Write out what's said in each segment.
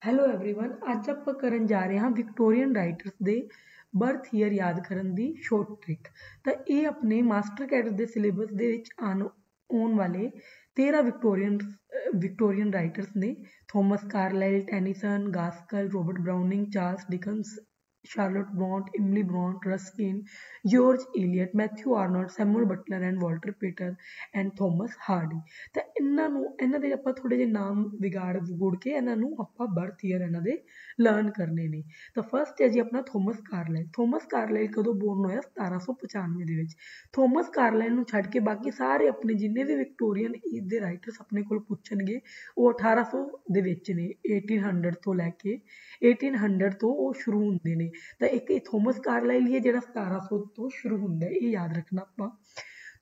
Hello everyone ਅੱਜ ਆਪਾਂ ਕਰਨ ਜਾ ਰਹੇ ਹਾਂ ਵਿਕਟੋਰੀਅਨ ਰਾਈਟਰਸ ਦੇ ਬਰਥ ਈਅਰ ਯਾਦ ਕਰਨ ਦੀ ਸ਼ੋਰਟ ਟ੍ਰਿਕ। ਤਾਂ ਇਹ ਆਪਣੇ ਮਾਸਟਰ ਕੈਡਰ ਦੇ ਸਿਲੇਬਸ ਦੇ ਵਿੱਚ ਆਉਣ ਵਾਲੇ 13 ਵਿਕਟੋਰੀਅਨ ਰਾਈਟਰਸ ਨੇ। Thomas Carlyle, Tennyson, Gaskell, Robert Browning, Charles Dickens, Charlotte Bronte, Emily Bronte, Ruskin, George Eliot, Matthew Arnold, Samuel Butler and Walter Pater and Thomas Hardy. तो इन्हों के आप थोड़े जे नाम विगुड़ के इन्हों आप बर्थ ईयर इन्हों के लर्न करने ने। तो फस्ट है जी अपना थॉमस कार्लाइल। थॉमस कार्लाइल कदों बोर्न होया 1795 के। थॉमस कार्लाइल छड़ के बाकी सारे अपने जिन्ने भी विक्टोरियन एज के राइटर्स अपने को पूछणगे वो 1800 ने 1800 तो लैके 1800 तो वो शुरू होंगे ने। तो एक थॉमस कार्लाइल ही है जो 1700 तो शुरू होंगे, ये याद रखना आप।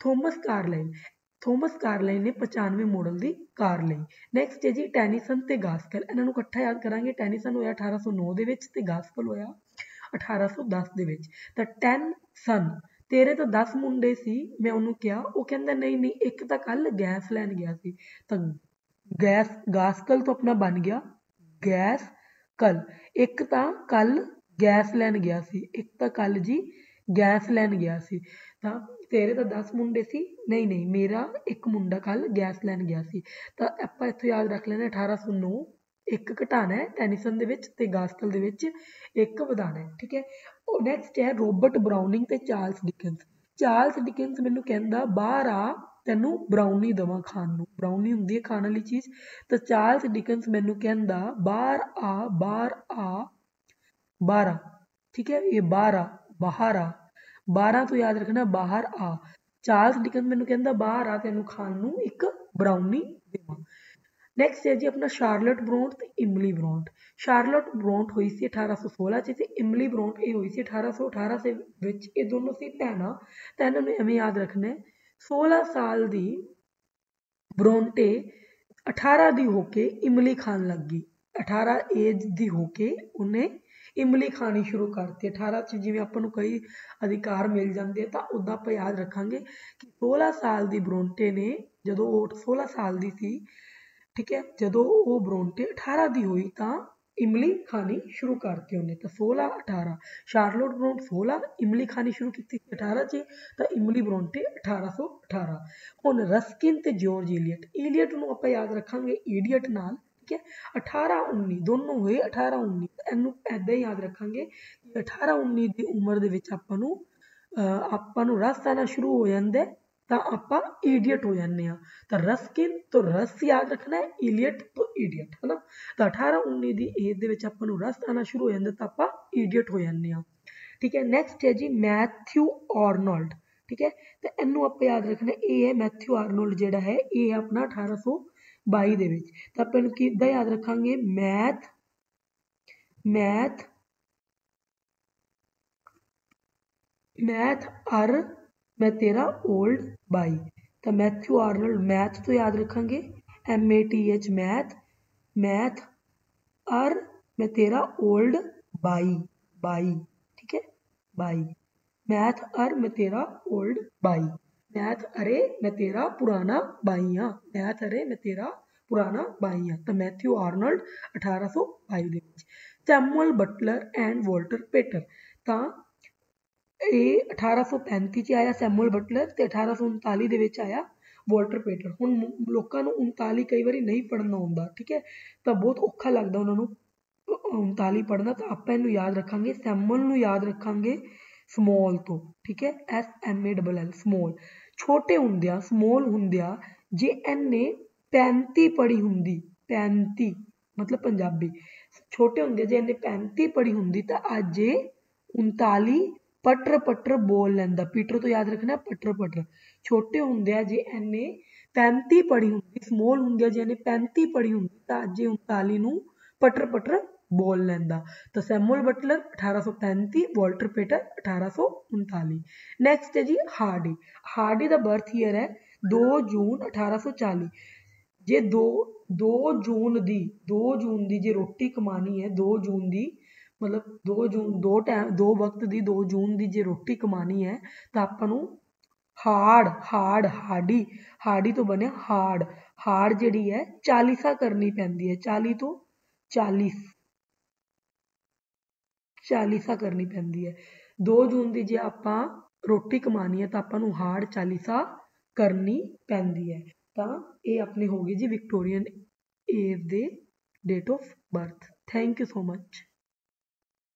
थॉमस कार्लाइल ने 95 मॉडल की कार ली। नैक्सट है जी टैनीसन ते गास्कल। इन्हों इकट्ठा याद करांगे। टैनीसन होया 1809 के ते गास्कल होया 1810 के। तो टैनसन तेरे तो 10 मुंडे सी, मैं उन्होंने कहा, वो कहता नहीं नहीं एक तो कल गैस लैन गया सी। तो गैस गास्कल तो अपना बन गया गैस कल। एक तो कल गैस लैन गया सी, एक तो कल जी गैस लैन गया सी। तो तेरे तो 10 मुंडे सी, नहीं नहीं मेरा एक मुंडा कल गैस लैन गया सी। तो आप इत्थों याद रख लेना 1809 एक घटाना है टैनीसन दे विच ते गास्कल दे विच एक वधाना है, ठीक है। नैक्सट है रॉबर्ट ब्राउनिंग ते चार्ल्स डिकन्स। चार्ल्स डिकन्स मैनू कहंदा बाहर आ तैनू ब्राउनी दवा खाण नू। ब्राउनी हुंदी है खाण वाली चीज़। तो चार्ल्स डिकन्स मैनू कहंदा बाहर आ बाहर आ, ठीक है। ये बाहर आ 12 तो याद रखना बाहर आ। चार्ल्स डिकन्स मैनू कहंदा बाहर आ तैनू खाण नू एक ब्राउनी देवां। नैक्सट है जी अपना शार्लट ब्रॉन्ट ते इमली ब्रॉन्ट। शार्लट ब्रॉन्ट हुई सी 1816 च ते इमली ब्रॉन्ट ये हुई सी 1818 से विच। ये दोनों सी भैणां। तो इन्होंने एवें याद रखना है 16 साल दी ब्रोंटे 18 दी होके इमली खान लग गई। 18 एज दी होके उन्हें इमली खानी शुरू करती। 18 च जिवें आपां नूं कई अधिकार मिल जाते हैं, तो उदा आप याद रखांगे कि 16 साल की ब्रोंटे ने जदों वो 16 साल की सी, ठीक है, जदों वो ब्रोंटे 18 की हुई तो इमली खानी शुरू करती उन्हें। तो 16 18 शार्लोट ब्रोंट 16 इमली खानी शुरू की 18 च। तो इमली ब्रोंटे 1818। हुण रस्किन ते जॉर्ज इलियट। इलियट नूं आपां याद रखांगे ईडियट नाल, ठीक है। 18 19 दोनों हुए 18 19। इनू ऐदा ही याद रखांगे 18 19 की उम्र दे विच आपां नूं रस आना शुरू हो जांदा है, तो आप ईडियट हो जाने। तो रस्किन तो रस याद रखना है, इलियट तो ईडियट, है ना। तो 18 19 की एज के आपां नूं रस आना शुरू हो जाता, तो आप ईडियट हो जाने, ठीक है। नैक्सट है जी मैथ्यू आर्नोल्ड, ठीक है। तो इनू आप याद रखना ये है मैथ्यू आर्नोल्ड जिहड़ा है ये अपना 1822 दे विच। तो आप इनू किद्दां याद रखांगे मैथ अर मैं तेरा ओल्ड बाई। तो मैथ्यू आर्नोल्ड मैथ तो याद रखांगे MATH मैथ अर मैं तेरा ओल्ड बाई, ठीक है, बाई। मैथ अर मैं तेरा ओल्ड बाई। मैथ अरे मैं तेरा पुराना बाई हाँ, मैथ अरे मैं तेरा पुराना बाई हाँ। तो Matthew Arnold 1822। Samuel Butler and Walter Pater. तो ये 1835 च आया सैमुअल बटलर, तो 1839 के आया वॉल्टर पेटर। हुण लोकां नूं 39 कई बार नहीं पढ़ना आउंदा, ठीक है, तो बहुत औखा लगता उन्होंने 39 पढ़ना। तो आप इनू याद रखांगे सैमुअल नूं याद रखांगे समॉल तो, ठीक है, SMALL समॉल। छोटे हुंदिया समॉल हुंदिया जे इन्ने 35 पढ़ी हुंदी, 35 मतलब पंजाबी, छोटे हुंदे जे इन्ने 35 पढ़ी हुंदी तो अज 39 पटर बोल लैंदा। पीटर तो याद रखना पटर। छोटे हुंदे जे इन्ने 35 पढ़ी हुंदी, समॉल हुंदे जे इन्ने 35 पढ़ी हुंदी तो अज 39 नूं पटर बोल लैंदा। तो Samuel Butler 1835, Walter Pater 1839। Next है जी हार्डी का बर्थ ईयर है 2 जून 1840। जे 2 जून की जे रोटी कमानी है 2 जून की, मतलब 2 जून दो वक्त की 2 जून की जे रोटी कमानी है तो आपां हार्डी तो बने हार्ड जिहड़ी है 40 करनी पैंदी है। 40 तो ਚਾਲੀਸਾ ਕਰਨੀ ਪੈਂਦੀ ਹੈ। 2 ਜੂਨ ਦੀ ਜੇ ਆਪਾਂ ਰੋਟੀ ਕਮਾਉਣੀ ਹੈ ਤਾਂ ਆਪਾਂ ਨੂੰ ਹਾਰਡ ਚਾਲੀਸਾ ਕਰਨੀ ਪੈਂਦੀ ਹੈ। ਤਾਂ ਇਹ ਆਪਣੇ ਹੋ ਗਏ ਜੀ ਵਿਕਟੋਰੀਅਨ ਏਜ ਦੇ date of birth. Thank you so much.